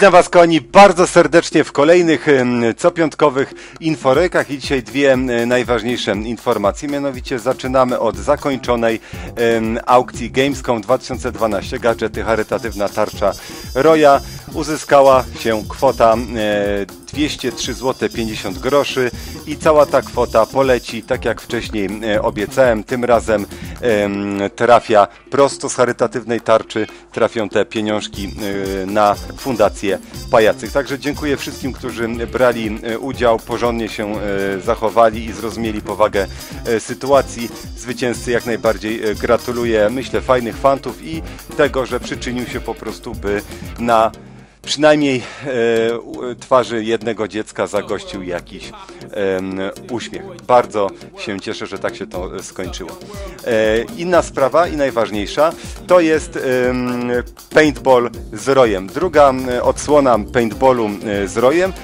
Witam Was, kochani, bardzo serdecznie w kolejnych copiątkowych inforekach i dzisiaj dwie najważniejsze informacje. Mianowicie zaczynamy od zakończonej aukcji Gamescom 2012. Gadżety, charytatywna tarcza Roya. Uzyskała się kwota 203 zł 50 groszy i cała ta kwota poleci, tak jak wcześniej obiecałem, tym razem trafia prosto z charytatywnej tarczy, trafią te pieniążki na Fundację Pajacyk. Także dziękuję wszystkim, którzy brali udział, porządnie się zachowali i zrozumieli powagę sytuacji. Zwycięzcy jak najbardziej gratuluję, myślę, fajnych fantów i tego, że przyczynił się po prostu, by na przynajmniej twarzy jednego dziecka zagościł jakiś uśmiech. Bardzo się cieszę, że tak się to skończyło. Inna sprawa i najważniejsza to jest paintball z Royem. Druga odsłona paintballu z Royem,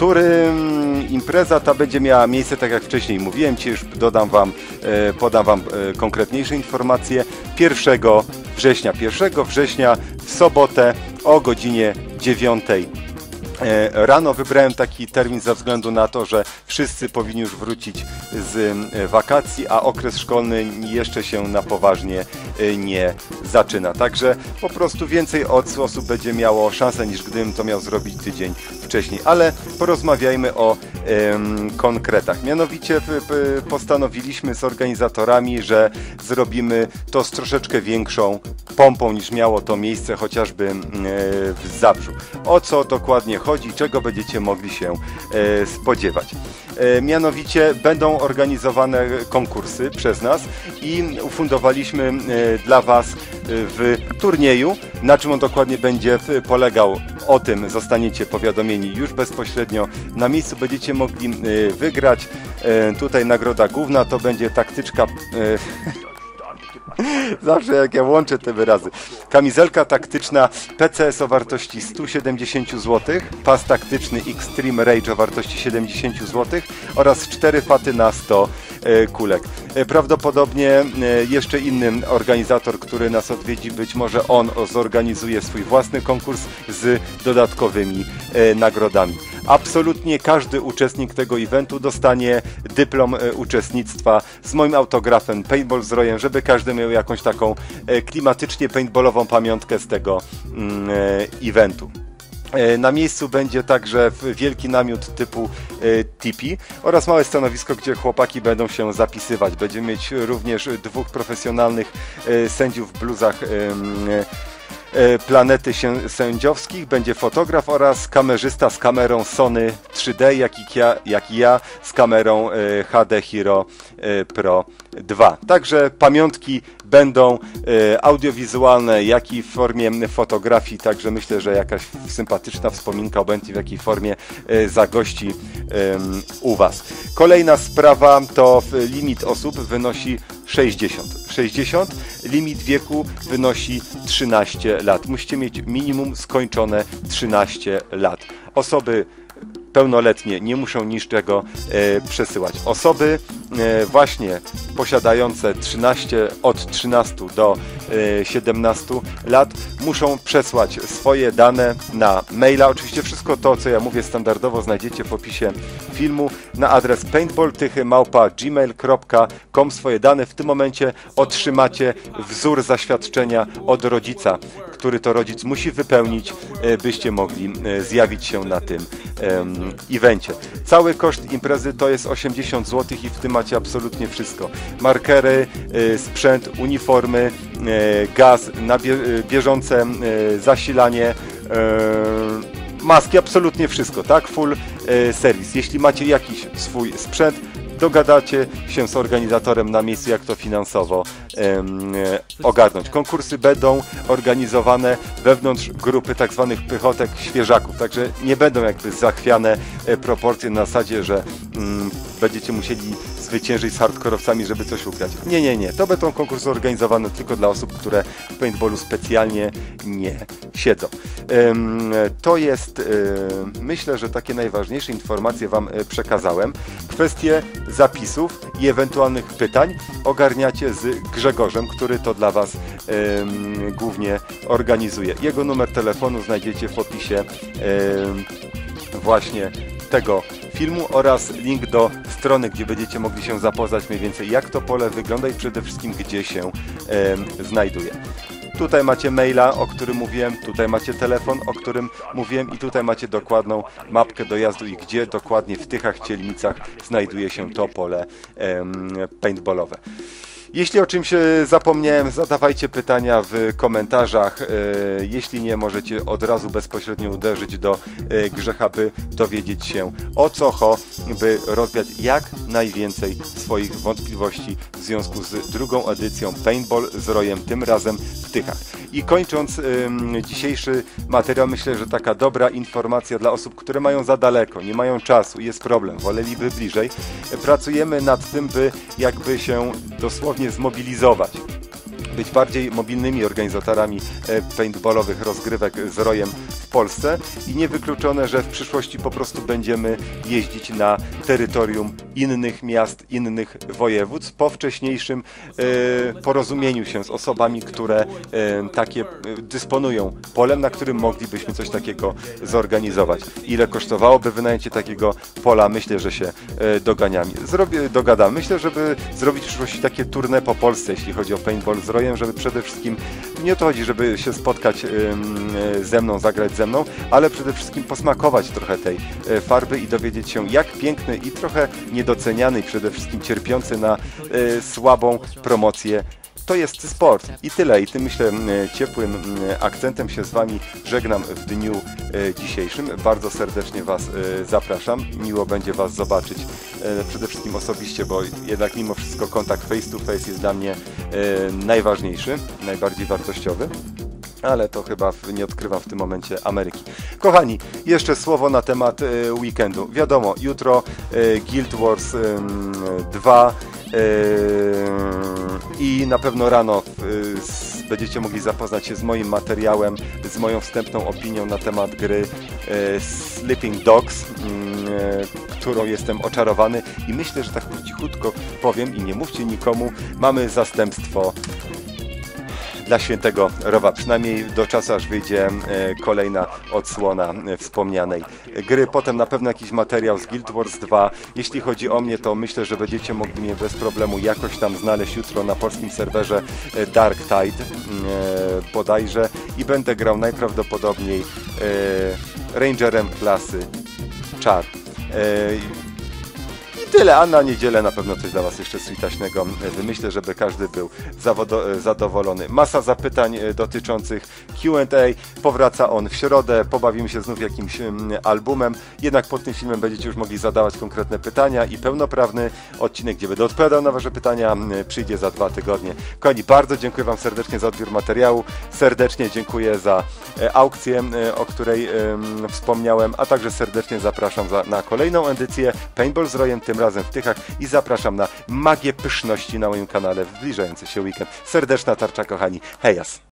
impreza ta będzie miała miejsce, tak jak wcześniej mówiłem, ci już podam wam konkretniejsze informacje, 1 września. 1 września w sobotę o godzinie 9 rano. Wybrałem taki termin ze względu na to, że wszyscy powinni już wrócić z wakacji, a okres szkolny jeszcze się na poważnie nie zaczyna. Także po prostu więcej osób będzie miało szansę, niż gdybym to miał zrobić tydzień wcześniej. Ale porozmawiajmy o konkretach. Mianowicie postanowiliśmy z organizatorami, że zrobimy to z troszeczkę większą pompą, niż miało to miejsce chociażby w Zabrzu. O co dokładnie chodzi, czego będziecie mogli się spodziewać. Mianowicie będą organizowane konkursy przez nas i ufundowaliśmy dla Was w turnieju. Na czym on dokładnie będzie polegał, o tym zostaniecie powiadomieni już bezpośrednio na miejscu. Będziecie mogli wygrać. Tutaj nagroda główna to będzie taktyczka... Zawsze jak ja łączę te wyrazy. Kamizelka taktyczna PCS o wartości 170 zł, pas taktyczny Extreme Rage o wartości 70 zł oraz 4 faty na 100 kulek. Prawdopodobnie jeszcze inny organizator, który nas odwiedzi, być może on zorganizuje swój własny konkurs z dodatkowymi nagrodami. Absolutnie każdy uczestnik tego eventu dostanie dyplom uczestnictwa z moim autografem Paintball z Royem, żeby każdy miał jakąś taką klimatycznie paintballową pamiątkę z tego eventu. Na miejscu będzie także wielki namiot typu tipi oraz małe stanowisko, gdzie chłopaki będą się zapisywać. Będziemy mieć również 2 profesjonalnych sędziów w bluzach Planety Sędziowskich, będzie fotograf oraz kamerzysta z kamerą Sony 3D, jak i ja z kamerą HD Hero Pro 2. Także pamiątki będą audiowizualne, jak i w formie fotografii, także myślę, że jakaś sympatyczna wspominka obojętnie w jakiej formie zagości u Was. Kolejna sprawa to limit osób wynosi 60. Limit wieku wynosi 13 lat. Musicie mieć minimum skończone 13 lat. Osoby pełnoletnie nie muszą niczego przesyłać. Osoby właśnie posiadające od 13 do 17 lat muszą przesłać swoje dane na maila. Oczywiście wszystko to, co ja mówię standardowo, znajdziecie w opisie filmu na adres paintball@gmail.com. Swoje dane. W tym momencie otrzymacie wzór zaświadczenia od rodzica, który to rodzic musi wypełnić, byście mogli zjawić się na tym evencie. Cały koszt imprezy to jest 80 zł i w tym macie absolutnie wszystko. Markery, sprzęt, uniformy, gaz, bieżące zasilanie, maski, absolutnie wszystko, tak? Full serwis. Jeśli macie jakiś swój sprzęt, dogadacie się z organizatorem na miejscu, jak to finansowo ogarnąć. Konkursy będą organizowane wewnątrz grupy tak zwanych pychotek świeżaków, także nie będą jakby zachwiane proporcje na zasadzie, że będziecie musieli zwyciężyć z hardkorowcami, żeby coś ugrać. Nie. To będą konkursy organizowane tylko dla osób, które w paintballu specjalnie nie siedzą. To jest, myślę, że takie najważniejsze informacje Wam przekazałem. Kwestie zapisów i ewentualnych pytań ogarniacie z Grzegorzem, który to dla Was głównie organizuje. Jego numer telefonu znajdziecie w opisie właśnie tego filmu oraz link do strony, gdzie będziecie mogli się zapoznać mniej więcej, jak to pole wygląda i przede wszystkim gdzie się znajduje. Tutaj macie maila, o którym mówiłem, tutaj macie telefon, o którym mówiłem i tutaj macie dokładną mapkę dojazdu i gdzie dokładnie w Tychach, Cielnicach znajduje się to pole paintballowe. Jeśli o czymś zapomniałem, zadawajcie pytania w komentarzach. Jeśli nie, możecie od razu bezpośrednio uderzyć do Grzecha, by dowiedzieć się o co by rozwiać jak najwięcej swoich wątpliwości w związku z drugą edycją Paintball z Rojem, tym razem w Tychach. I kończąc dzisiejszy materiał, myślę, że taka dobra informacja dla osób, które mają za daleko, nie mają czasu, jest problem, woleliby bliżej. Pracujemy nad tym, by jakby się dosłownie zmobilizować, być bardziej mobilnymi organizatorami paintballowych rozgrywek z Rojem w Polsce i niewykluczone, że w przyszłości po prostu będziemy jeździć na terytorium innych miast, innych województw po wcześniejszym porozumieniu się z osobami, które takie dysponują polem, na którym moglibyśmy coś takiego zorganizować. Ile kosztowałoby wynajęcie takiego pola? Myślę, że się dogadamy. Myślę, żeby zrobić w przyszłości takie tournée po Polsce, jeśli chodzi o paintball z Rojem, żeby przede wszystkim, nie o to chodzi, żeby się spotkać ze mną, zagrać ze mną, ale przede wszystkim posmakować trochę tej farby i dowiedzieć się, jak piękny i trochę niedoceniany i przede wszystkim cierpiący na słabą promocję to jest sport. I tyle. I tym, myślę, ciepłym akcentem się z Wami żegnam w dniu dzisiejszym. Bardzo serdecznie Was zapraszam. Miło będzie Was zobaczyć przede wszystkim osobiście, bo jednak mimo wszystko kontakt face to face jest dla mnie najważniejszy, najbardziej wartościowy. Ale to chyba nie odkrywam w tym momencie Ameryki. Kochani, jeszcze słowo na temat weekendu. Wiadomo, jutro Guild Wars 2 i na pewno rano będziecie mogli zapoznać się z moim materiałem, z moją wstępną opinią na temat gry Sleeping Dogs, którą jestem oczarowany i myślę, że tak cichutko powiem i nie mówcie nikomu, mamy zastępstwo dla Świętego Rowa, przynajmniej do czasu, aż wyjdzie kolejna odsłona wspomnianej gry. Potem na pewno jakiś materiał z Guild Wars 2. Jeśli chodzi o mnie, to myślę, że będziecie mogli mnie bez problemu jakoś tam znaleźć jutro na polskim serwerze Dark Tide bodajże i będę grał najprawdopodobniej Rangerem klasy Char. Tyle, a na niedzielę na pewno coś dla Was jeszcze switaśnego wymyślę, żeby każdy był zadowolony. Masa zapytań dotyczących Q&A, powraca on w środę, pobawimy się znów jakimś albumem, jednak pod tym filmem będziecie już mogli zadawać konkretne pytania i pełnoprawny odcinek, gdzie będę odpowiadał na Wasze pytania, przyjdzie za 2 tygodnie. Kochani, bardzo dziękuję Wam serdecznie za odbiór materiału, serdecznie dziękuję za aukcję, o której wspomniałem, a także serdecznie zapraszam na kolejną edycję Paintball z Rojem, tym razem w Tychach i zapraszam na magię pyszności na moim kanale w zbliżający się weekend. Serdeczna tarcza, kochani. Hejas!